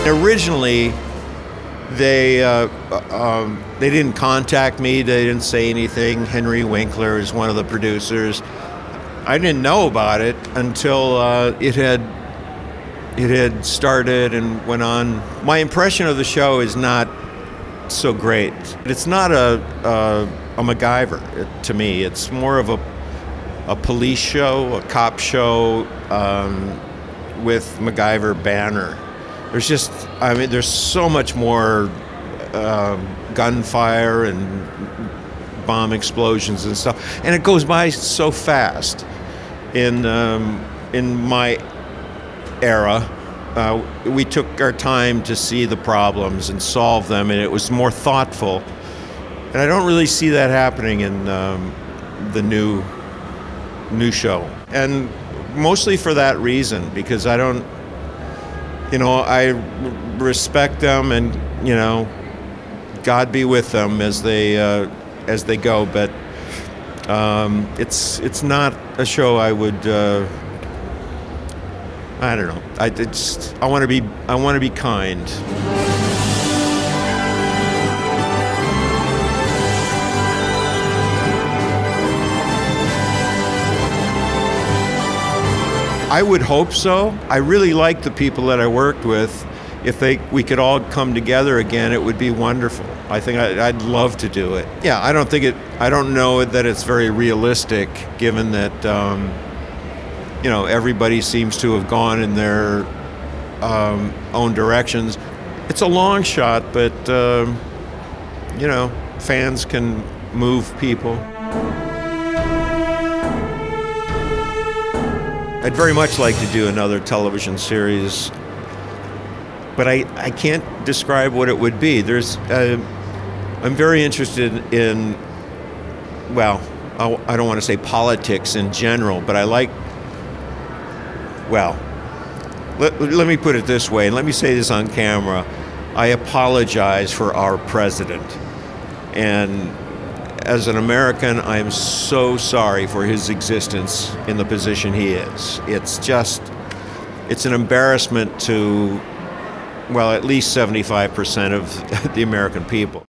Originally, they didn't contact me. They didn't say anything. Henry Winkler is one of the producers. I didn't know about it until it had started and went on. My impression of the show is not so great. It's not a MacGyver to me. It's more of a police show, a cop show with MacGyver banner. There's just, I mean, there's so much more gunfire and bomb explosions and stuff, and it goes by so fast. In my era, we took our time to see the problems and solve them, and it was more thoughtful. And I don't really see that happening in the new show, and mostly for that reason, because I don't. You know, I respect them, and you know, God be with them as they go. But it's not a show I would. I don't know. I want to be kind. I would hope so. I really like the people that I worked with. If we could all come together again, it would be wonderful. I think I'd love to do it. Yeah, I don't know that it's very realistic, given that you know, everybody seems to have gone in their own directions. It's a long shot, but you know, fans can move people. I'd very much like to do another television series, but I can't describe what it would be. I'm very interested in, well, I don't want to say politics in general, but I like, well, let me put it this way, and let me say this on camera. I apologize for our president. And as an American, I am so sorry for his existence in the position he is. It's an embarrassment to, well, at least 75% of the American people.